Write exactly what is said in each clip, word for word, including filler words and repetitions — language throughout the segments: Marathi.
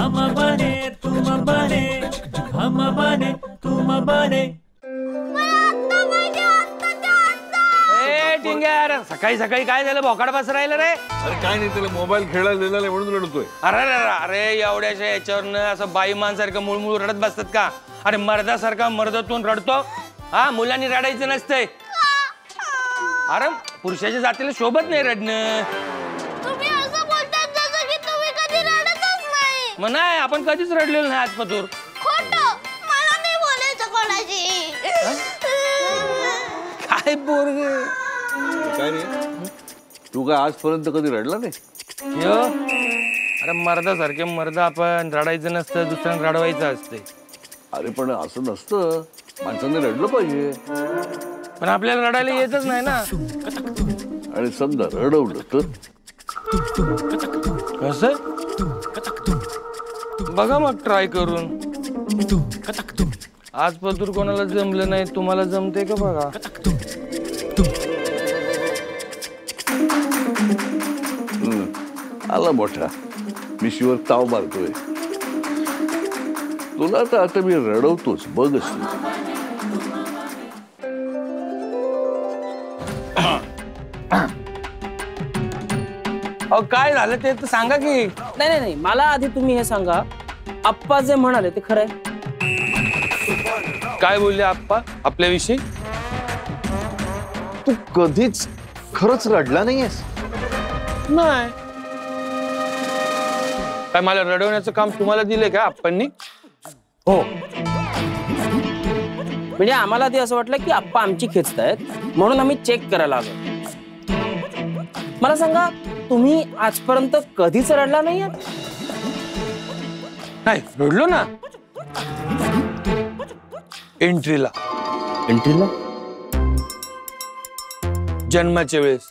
हम बने तुम बने, हम बने तुम बने। टिंग्या, सकाळी सकाळी काय झालं? भोकाड बस राहिलं रे? अरे काय नाही, त्याला मोबाईल खेळायला दिला म्हणून रडतोय. अरे अरे अरे एवढ्याशा याच्यावरनं असं बाईमांसारखं मुळमुळ रडत बसतात का? अरे मर्दासारखा मर्दातून रडतो हा? मुलांनी रडायचं नसतंय. अरे पुरुषाच्या जातीला शोभत नाही रडणं. तुम्ही असं बोलतात जसं की तुम्ही कधी रडतच नाही. मग नाही, आपण कधीच रडलेलो नाही आजपासून. खोटं, मला नाही बोलायचं कोणाशी. काय पोरग काय नाही, तू काय आजपर्यंत कधी रडला नाही? यो अरे मर्दासारखे मर्द आपण रडायचं नसतं, दुसऱ्यांना रडवायचं असते. अरे पण असं नसतं, माणसाने रडलं पाहिजे. पण आपल्याला रडायला येतच नाही ना. आणि समजा रडवलं तर कसं? बघा मग ट्राय करून. आजपासून कोणाला जमलं नाही, तुम्हाला जमते का बघा. आला मोठा मिशीवर ताव मारतोय. तुला तर आता मी रडवतोच बघ. अहो काय झालं ते तर सांगा की. नाही नाही नाही, मला आधी तुम्ही हे सांगा, आप्पा जे म्हणाले ते खरंय? काय बोलले आप्पा आपल्याविषयी? तू कधीच खरंच रडला नाहीयेस? नाही. काय मला रडवण्याचं काम तुम्हाला दिले का आप्पांनी? हो, म्हणजे आम्हाला आधी असं वाटलं की आप्पा आमची खेचतायत म्हणून आम्ही चेक करायला आलो. मला सांगा, तुम्ही आजपर्यंत कधीच रडला नाही? नाही रडलो ना एंट्रीला. एंट्रीला? जन्माच्या वेळेस.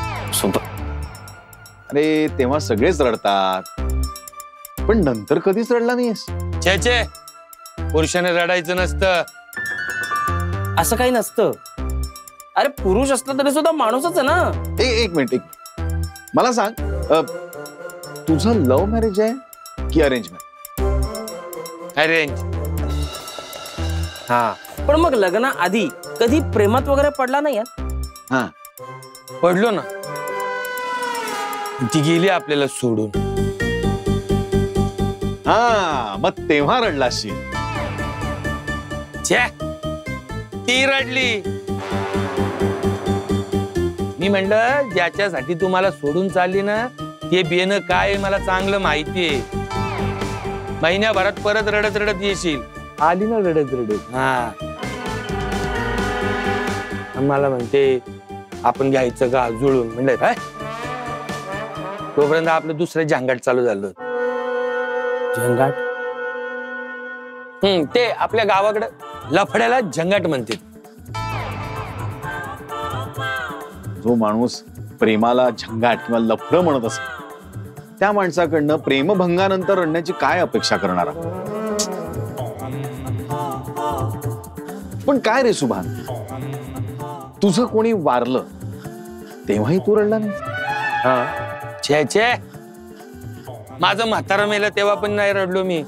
अरे तेव्हा सगळेच रडतात, पण नंतर कधीच रडला नाहीयेस? छे छे, पुरुषाने रडायचं नसतं. असं काही नसतं. अरे पुरुष असला तरी सुद्धा माणूसच आहे ना. ए, एक मिनिट, एक मला सांग, तुझं लव्ह मॅरेज आहे की अरेंज मॅरेज? अरेंज. हा, पण मग लग्ना आधी कधी प्रेमात वगैरे पडला नाही? हा पडलो ना. ती गेली आपल्याला सोडून. हा, मग तेव्हा रडलाशी. छे, ती रडली. मी म्हणलं ज्याच्यासाठी तुम्हाला सोडून चालली ना, ते बेन काय मला चांगलं माहितीये. महिन्याभरात परत रडत रडत येशील. आली ना रडत रडत. हा, मला म्हणते आपण घ्यायचं का जुळून. म्हणलं काय, तोपर्यंत आपलं दुसरं झंगाट चालू झालं. झंगाट? हम्म, ते आपल्या गावाकडे लफड्याला झंगाट म्हणते. जो माणूस प्रेमाला झंगाट किंवा लफडं म्हणत असेल, त्या माणसाकडनं प्रेमभंगानंतर रडण्याची काय अपेक्षा करणार? पण काय रे सुभान, तुझं कोणी वारलं तेव्हाही तू रडला नाही? हा, छे छे, माझं म्हातारं मेलं तेव्हा पण नाही रडलो मी.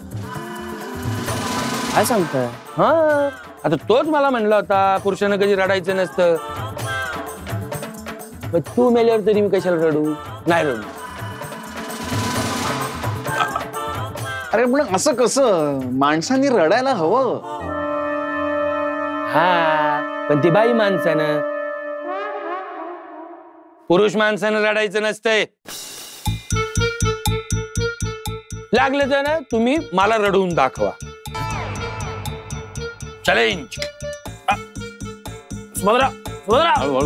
काय सांगताय? हा, आता तोच मला म्हणला होता पुरुषानं कधी रडायचं नसतं. तू मेल्यावर तरी मी कशाला रडू? नाही रडू. अरे पण असं कसं? माणसांनी रडायला हवं. हा, पण ती बाई माणसानं, पुरुष माणसानं रडायचं नसतंय. लागलं तर ना तुम्ही मला रडवून दाखवा. चॅलेंज. सुभद्रा, सुभद्रा. हळूहळू.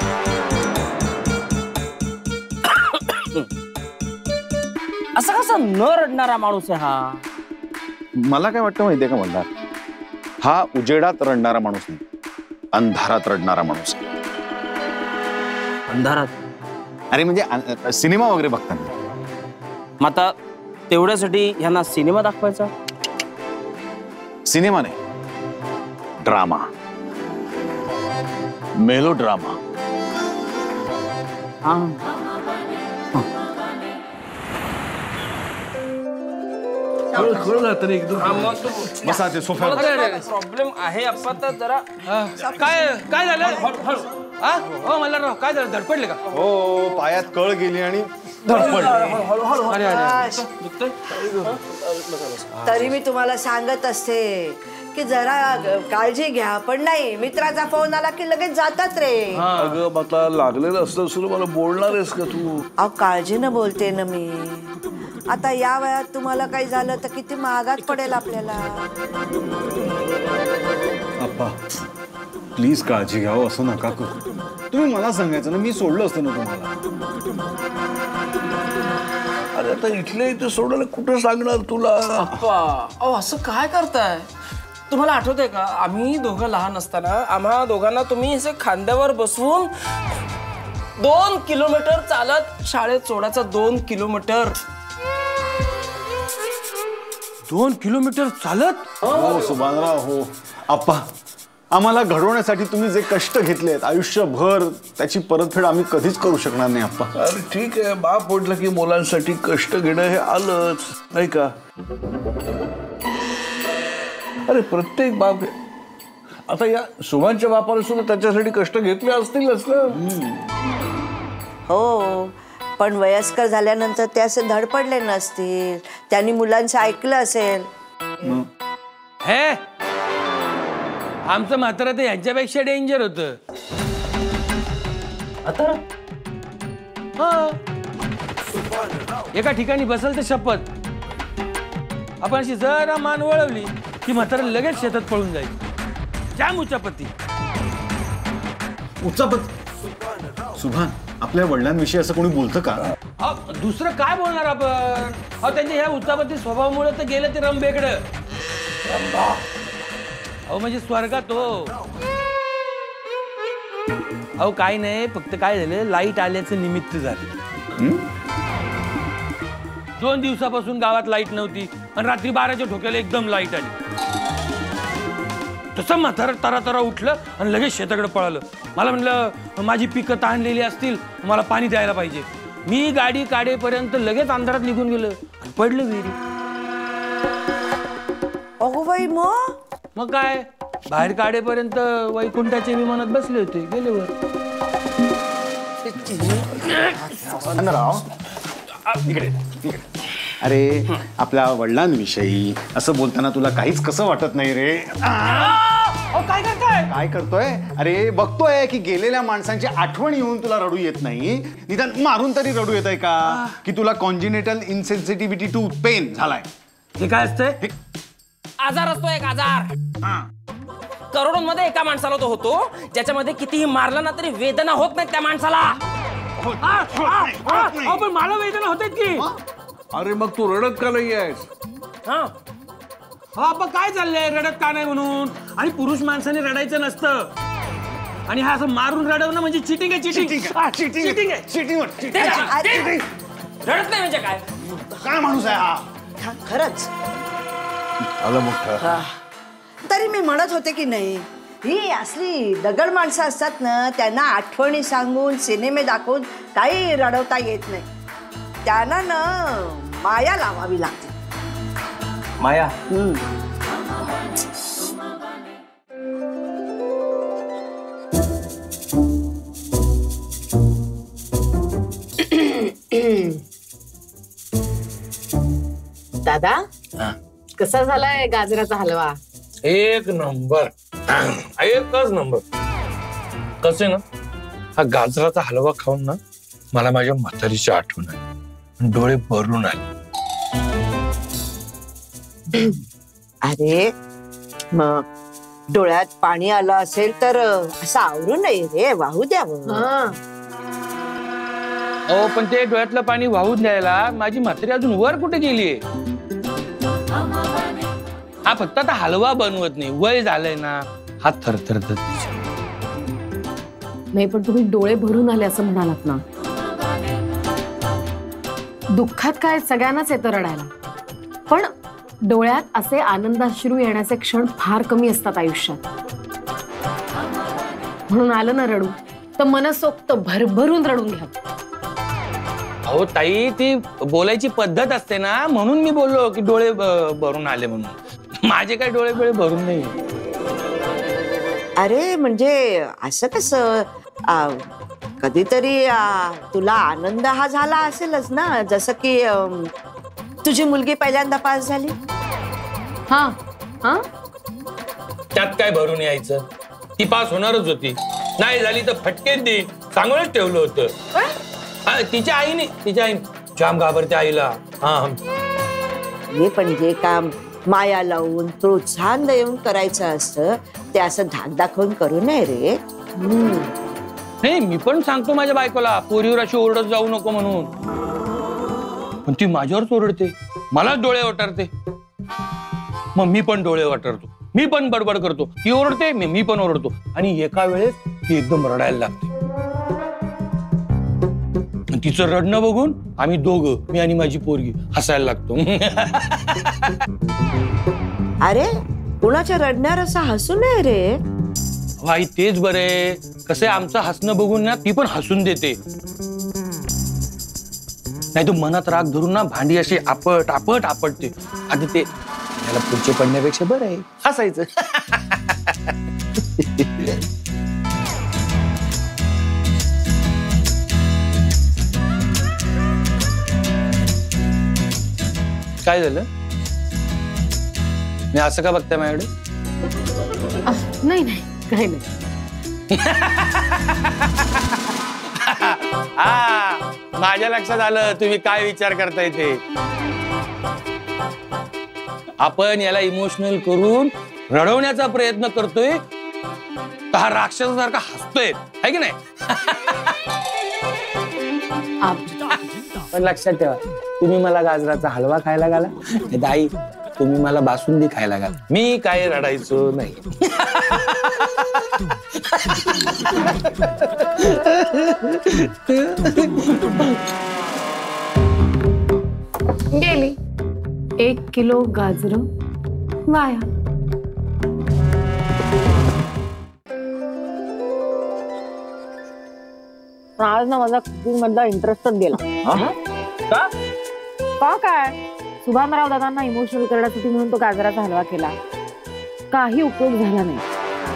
असा कसा न रडणारा माणूस आहे हा? मला काय वाटतं माहितीये का म्हणणार, हा उजेडात रडणारा माणूस नाही, अंधारात रडणारा माणूस आहे. अंधारात? अरे म्हणजे सिनेमा वगैरे बघताना. मग आता तेवढ्यासाठी ह्यांना सिनेमा दाखवायचा? सिनेमा नाही, ड्रामा, मेलो ड्रामा. तरी एकदम बसा ते सोफ्यावर. प्रॉब्लेम आहे आप्पा तर जरा काय काय झालं हा हो मला राव काय झालं धडपडले का? हो पायात कळ गेली आणि धडपड. अरे अरे तरी मी तुम्हाला सांगत असते की जरा काळजी घ्या, पण नाही मित्राचा फोन आला की लगेच जातात रे. अगं मला लागलेलं असतं सुरू मला बोलणार आहेस का तू? अहो काळजीनं बोलते ना मी. आता या वयात तुम्हाला काही झालं तर किती महागात पडेल आपल्याला. अप्पा प्लीज काळजी घ्या हो, असं नका करू. तुम्ही मला सांगायचं ना, मी सोडलं असतं ना तुम्हाला. अरे आता इथले इथे सोडायला कुठं सांगणार तुला? अप्पा अहो असं काय करताय? तुम्हाला आठवतंय का आम्ही दोघं लहान असताना आम्हा दोघांना तुम्ही असे खांद्यावर बसवून दोन किलोमीटर चालत शाळेत सोडायचं. दोन किलोमीटर दोन किलोमीटर चालत? हो सुभानराव हो. अप्पा आम्हाला घडवण्यासाठी तुम्ही जे कष्ट घेतलेत आयुष्यभर त्याची परतफेड आम्ही कधीच करू शकणार नाही अप्पा. अरे ठीक आहे, बाप म्हटलं की मुलांसाठी कष्ट घेणं हे आलंच नाही का? अरे प्रत्येक बाप आता या सुभानच्या बापाने सुद्धा त्याच्यासाठी कष्ट घेतले असतीलच ना. हो पण वयस्कर झाल्यानंतर ते असे धडपडले नसतील, त्यांनी मुलांचं ऐकलं असेल. हे आमचं म्हातारा तर यांच्यापेक्षा डेंजर होत. आता एका ठिकाणी बसल तर शपथ आपण अशी जरा मान वळवली की म्हातारा लगेच शेतात पळून जाईल. जाम उच्चापत्ती. उच्चापत सुभान आपल्या वडिलांविषयी असं कोणी बोलतं का? अहो, दुसरं काय बोलणार आपण? अहो त्यांच्या ह्या उच्चापत्ती स्वभावामुळे तर गेलं ते रंबेकडं. अहो म्हणजे स्वर्गात हो. अहो काय नाही, फक्त काय झालं लाईट आल्याचं निमित्त झालं. दोन दिवसापासून गावात लाईट नव्हती आणि रात्री बाराच्या ठोक्याला एकदम लाईट आली. तसं म्हातारं तरा तरा उठलं आणि लगेच शेताकडे पळालं. मला म्हणलं माझी पिकं ताणलेली असतील, मला पाणी द्यायला पाहिजे. मी गाडी काढेपर्यंत लगेच अंधारात निघून गेलं आणि पडलं विहिरी. अगो बाई मग मग काय बाहेर काढेपर्यंत वैकुंठाच्या विमानात बसले होते, गेले वर. इकडे अरे आपल्या वडिलांविषयी असं बोलताना तुला काहीच कसं वाटत नाही रे? काय करताय? काय करतोय? अरे बघतोय की गेलेल्या माणसांची आठवण येऊन तुला रडू येत नाही, निदान मारून तरी रडू येत आहे का? की तुला कॉन्जिनेटल इनसेन्सिटिव्हिटी टू पेन झालाय. हे काय असतंय? आजार असतो एक आजार. करोडोंमध्ये एका माणसाला तो होतो ज्याच्यामध्ये कितीही मारला ना तरी वेदना होत नाही त्या माणसाला. पण मला वेदना होते की. अरे मग तू रडत का नाही आहेस? हा पण काय चाललंय रडत का नाही म्हणून? आणि पुरुष माणसाने रडायचं नसतं. आणि हा असं मारून रडवणं म्हणजे चिटिंग आहे. चिटिंग चिटिंग आहे. चिटिंग रडत नाही म्हणजे काय? काय माणूस आहे हा? हा, खरंच. आलं मोठं. तरी मी म्हणत होते की नाही, ही असली दगड माणसं असतात ना, त्यांना आठवणी सांगून सिनेमे दाखवून काही रडवता येत नाही. त्यांना ना माया लावावी लागते. माया दादा कसा झालाय गाजराचा हलवा? एक नंबर, एकच नंबर. कसे ना हा गाजराचा हलवा खाऊन ना मला माझ्या म्हातारीची आठवण आली, डोळे भरून आले. अरे मग डोळ्यात पाणी आलं असेल तर असं आवरू नये रे, वाहू द्यावं. हो पण ते डोळ्यातलं पाणी वाहून द्यायला माझी म्हातारी अजून वर कुठे गेलीये? हा फक्त आता हलवा बनवत नाही, वय झालंय ना, हात थरथरत. नाही पण तुम्ही डोळे भरून आले असं म्हणालात ना. दुःखात काय सगळ्यांनाच येतं रडायला, पण डोळ्यात असे आनंदाश्रू येण्याचे क्षण फार कमी असतात आयुष्यात. म्हणून आलं ना रडू तर मनसोक्त भरभरून रडून घ्या. अहो ताई, ती बोलायची पद्धत असते ना, म्हणून मी बोललो की डोळे भरून आले म्हणून. माझे काय डोळे बिळे भरून नाही. अरे म्हणजे असं कसं, आ, कधीतरी आ, तुला आनंद हा झाला असेलच ना, जसं की अम, तुझी मुलगी पहिल्यांदा पास झाली. हा हा त्यात काय भरून यायचं? ती पास होणारच होती, नाही झाली तर फटकेच दे सांगूनच ठेवलं होतं. हा, तिच्या आईने तिच्या आईने जाम घाबरते आईला. हा हे पण जे काम माया लावून प्रोत्साहन देऊन करायचं असतं ते असं धाक दाखवून करू नये रे. नाही, मी पण सांगतो माझ्या बायकोला पोरीवर अशी ओरडत जाऊ नको म्हणून, पण ती माझ्यावरच ओरडते, मलाच डोळे वटारते. मग मी पण डोळे वटारतो, मी पण बडबड करतो. ती ओरडते, मी मी पण ओरडतो, आणि एका वेळेस ती एकदम रडायला लागते. तिचं रडणं बघून आम्ही दोघं, मी आणि माझी पोरगी, हसायला लागतो. अरे कुणाच्या रडण्यावर असं हसू नये रे. भाई तेच बरे, कसं आमचं हसणं बघून ना ती पण हसून देते. नाही तो मनात राग धरून ना भांडी अशी आपट आपट आपटते. आता ते याला पुढचे पडण्यापेक्षा बरं आहे हसायचं. काय झालं? मी असं का बघताय माझ्याकडे? नाही नाही काही नाही. हा, माझ्या लक्षात आलं तुम्ही काय विचार करताय ते. आपण याला इमोशनल करून रडवण्याचा प्रयत्न करतोय, तर हा राक्षसासारखा हसतोय, है की नाही? पण लक्षात ठेवा, तुम्ही मला गाजराचा हलवा खायला घाला, दाई तुम्ही मला बासुंदी खायला घाला, मी काय रडायचो नाही. गेली एक किलो गाजर वाया. आज ना माझा कुकिंग मधला इंटरेस्टच गेला. का? का काय सुभानराव दादांना इमोशनल करण्यासाठी म्हणून तो गाजराचा हलवा केला, काही उपयोग झाला नाही.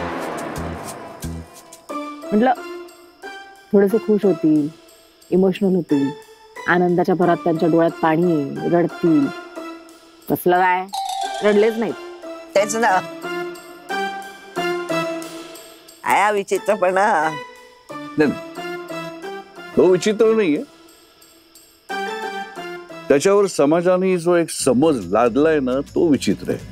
म्हटलं थोडेसे खुश होतील, इमोशनल होतील, आनंदाच्या भरात त्यांच्या डोळ्यात पाणी येईल, रडतील. कसलं काय, रडलेच नाहीत. तेच ना, आया विचित्रपणा. नाही, तो विचित्र नाहीये, त्याच्यावर समाजाने जो एक समज लादलाय ना तो विचित्र आहे.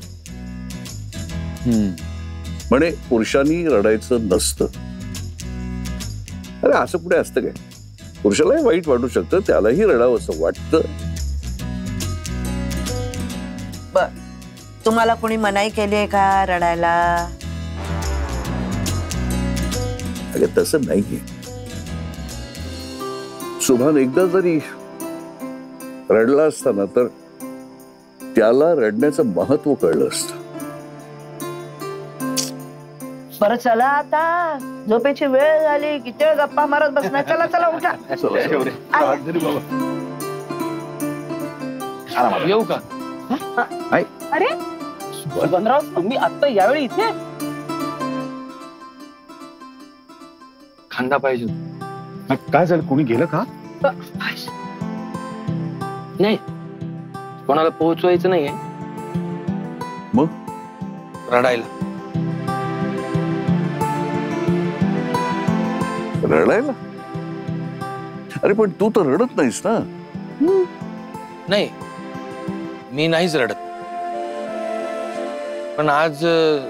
म्हणे पुरुषांनी रडायचं नसतं. अरे असं पुढे असतं काय? पुरुषालाही वाईट वाटू शकतं, त्यालाही रडावं असं वाटतं. बर, तुम्हाला कोणी मनाई केली आहे का रडायला? अरे तसं नाहीये. सुभान एकदा जरी रडला असताना तर त्याला रडण्याचं महत्व कळलं असतं. बरं चला आता, झोपेची वेळ झाली, किती वेळ गप्पा मारत बसणार. चला चला उठा. येऊ का? अरे सुभानराव, तुम्ही आता यावेळी इथे? खांदा पाहिजे. काय झालं, कोणी गेलं का? नाही, कोणाला पोहोचवायचं नाहीये, मग रडायला. रडायला? अरे पण तू तर रडत नाहीस ना. नाही, मी नाहीच रडत, पण आज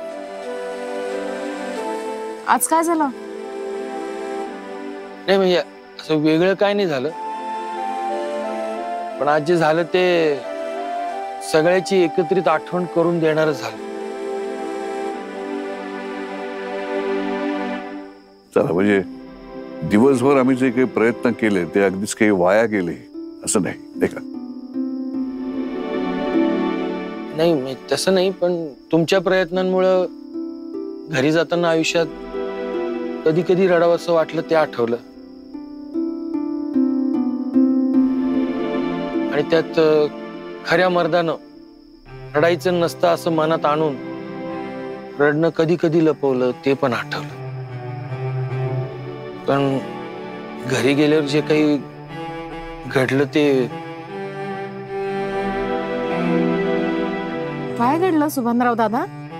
आज काय झालं? नाही म्हणजे असं वेगळं काय नाही झालं, पण आज जे झालं ते सगळ्याची एकत्रित आठवण करून देणारं झालं. चला, म्हणजे दिवसभर आम्ही जे काही प्रयत्न केले ते अगदीच काही वाया गेले असं नाही, नाही का? नाही मी तसं नाही, पण तुमच्या प्रयत्नांमुळं घरी जाताना आयुष्यात कधी कधी रडावं असं वाटलं ते आठवलं. आणि त्यात खऱ्या मर्दानं रडायचं नसतं असं मनात आणून रडणं कधी कधी लपवलं ते पण आठवलं. पण घरी गेल्यावर जे काही घडलं ते काय घडलं सुभानराव दादा?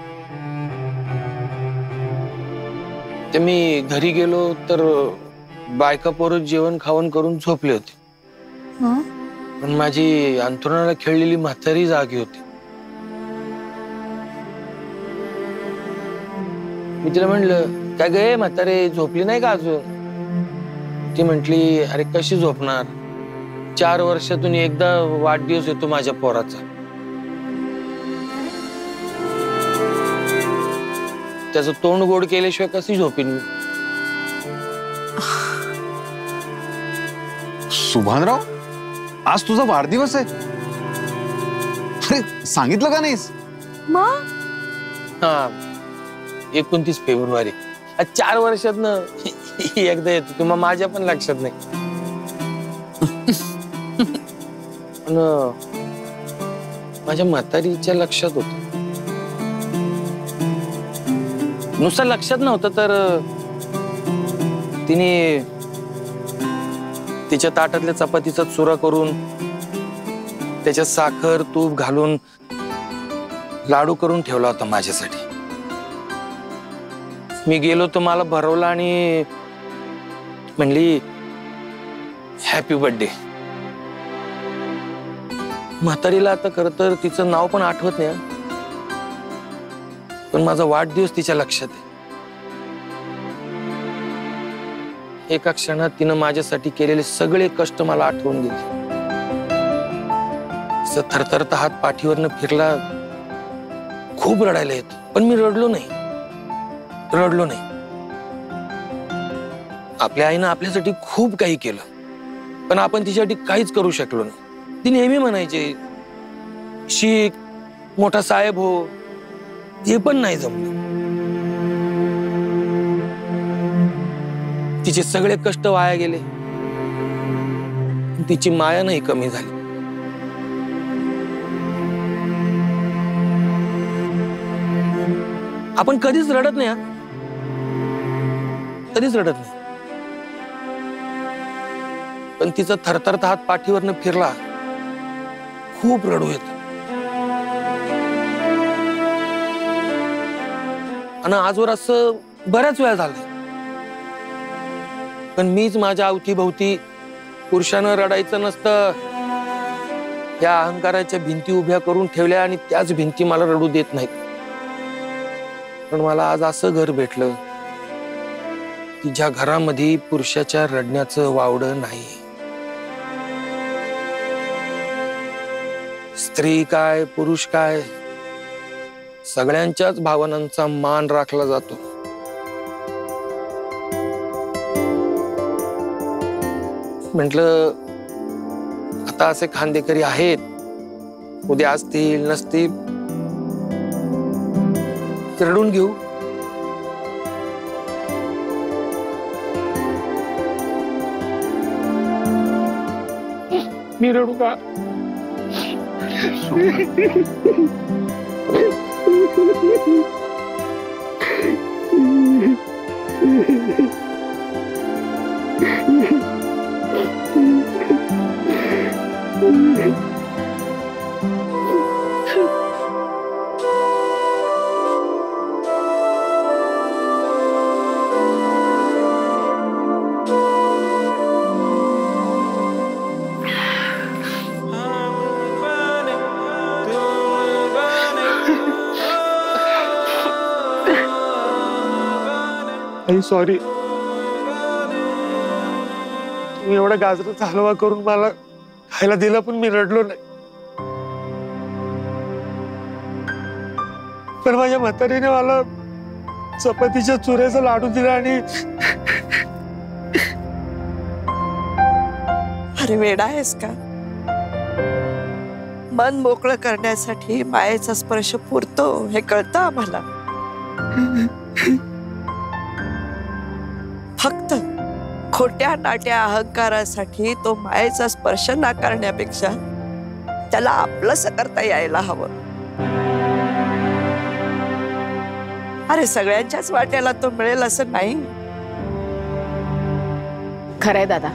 ते मी घरी गेलो तर बायका पोरं जेवण खावण करून झोपले होते. पण माझी अंथरुणाला खेळलेली म्हातारी जागी होती. मी तिला म्हणलं, काय गे म्हातारे, झोपली नाही का अजून? ती म्हटली, अरे कशी झोपणार, चार वर्षातून एकदा वाढदिवस येतो माझ्या पोराचा. त्याचं तोंड गोड केल्याशिवाय कशी झोपीन मी? सुभानराव, आज तुझा वाढदिवस आहे. अरे सांगितलं का नाहीस? हा, एकोणतीस फेब्रुवारी. चार वर्षात ना एकदा येतो. तुम्हाला माझ्या पण लक्षात नाही. पण माझ्या म्हातारीच्या लक्षात होत. नुसतं लक्षात नव्हतं तर तिने तिच्या ताटातल्या चपातीचा चुरा करून त्याच्यात साखर तूप घालून लाडू करून ठेवला होता माझ्यासाठी. मी गेलो तर मला भरवलं आणि म्हणली, हॅपी बर्थडे. म्हातारीला आता खरं तर तिचं नाव पण आठवत नाही, पण माझा वाढदिवस तिच्या लक्षात आहे. एका क्षणात तिनं माझ्यासाठी केलेले सगळे कष्ट मला आठवून गेले. थरथरता हात पाठीवरनं फिरला. खूप रडायला येत, पण मी रडलो नाही रडलो नाही आपल्या आईनं आपल्यासाठी खूप काही केलं, पण आपण तिच्यासाठी काहीच करू शकलो नाही. ती नेहमी म्हणायची, शिक, मोठा साहेब हो. ते पण नाही जमलं. तिचे सगळे कष्ट वाया गेले, तिची माया नाही कमी झाली. आपण कधीच रडत नाही, कधीच रडत नाही. पण तिचा थरथरता हात पाठीवरनं फिरला, खूप रडू येत. आणि आजवर असं बऱ्याच वेळा झालंय. पण मीच माझ्या अवतीभोवती पुरुषानं रडायचं नसतं या अहंकाराच्या भिंती उभ्या करून ठेवल्या आणि त्याच भिंती मला रडू देत नाहीत. पण मला आज असं घर भेटलं की ज्या घरामध्ये पुरुषाच्या रडण्याचं वावडं नाही. स्त्री काय पुरुष काय सगळ्यांच्याच भावनांचा मान राखला जातो. म्हटलं आता असे खांदेकरी आहेत, उद्या असतील नसतील, रडून घेऊ. मी रडू का? सॉरी, तुम्ही एवढा गाजराचा हलवा करून मला खायला दिला पण मी रडलो नाही. पण माझ्या म्हातारीने मला चपातीच्या चुऱ्याचा लाडू दिला आणि अरे वेडा आहेस का? मन मोकळं करण्यासाठी मायेचा स्पर्श पुरतो हे कळतं आम्हाला. फक्त खोट्या नाट्या अहंकारासाठी तो मायेचा स्पर्श नाकारण्यापेक्षा त्याला आपलंसं करता यायला हवं. अरे सगळ्यांच्याच वाट्याला तो मिळेल असं नाही. खरंय दादा,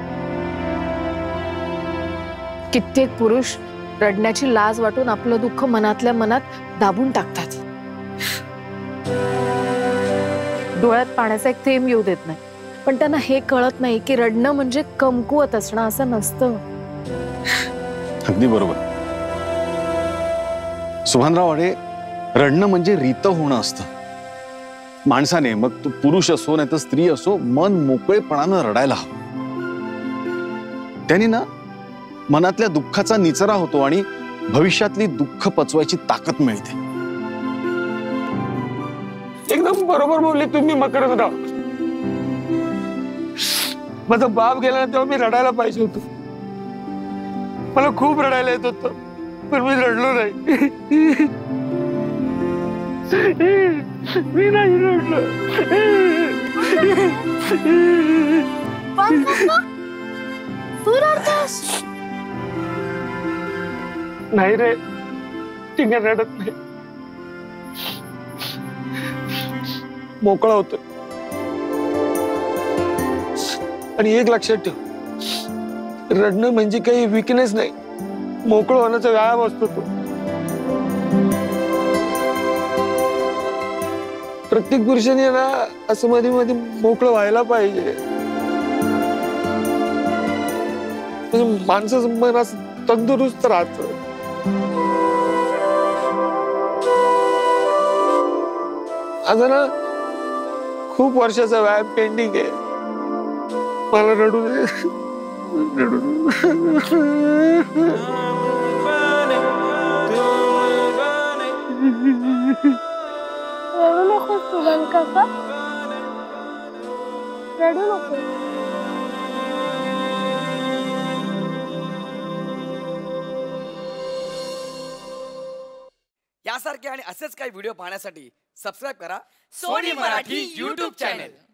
कित्येक पुरुष रडण्याची लाज वाटून आपलं दुःख मनातल्या मनात दाबून टाकतात. डोळ्यात पाण्याचा एक थेंब येऊ देत नाही, पण त्यांना हे कळत नाही की रडणं म्हणजे कमकुवत असणं असं नसतं. अगदी बरोबर. सुभानराव अडे, रडणं म्हणजे रीत होणं असतं. माणसाने, मग तो पुरुष असो नाही तर स्त्री असो, मन मोकळेपणानं रडायला हवं. त्याने ना मनातल्या दुःखाचा निचरा होतो आणि भविष्यातली दुःख पचवायची ताकद मिळते. एकदम बरोबर बोलले तुम्ही मकरंदराव. माझा बाप गेला तेव्हा मी रडायला पाहिजे होतो. मला खूप रडायला येत होतं, पण मी रडलो नाही. मी नाही रडलो. तू रडतोस? नाही रे, टिंगा रडत नाही. मोकळा होतो. आणि एक लक्षात ठेव, रडणं म्हणजे काही विकनेस नाही, मोकळं होण्याचा व्यायाम असतो तो. प्रत्येक पुरुषाने ना असं मध्ये मध्ये मोकळं व्हायला पाहिजे. म्हणजे माणसाचं मन असं तंदुरुस्त राहत. आता ना खूप वर्षाचा व्यायाम पेंडिंग आहे. मला रडू दे, रडू रडू नको सुमन काका, रडू नको. यासारखे आणि असेच काही व्हिडिओ पाहण्यासाठी सबस्क्राईब करा सोनी मराठी यूट्यूब चॅनल.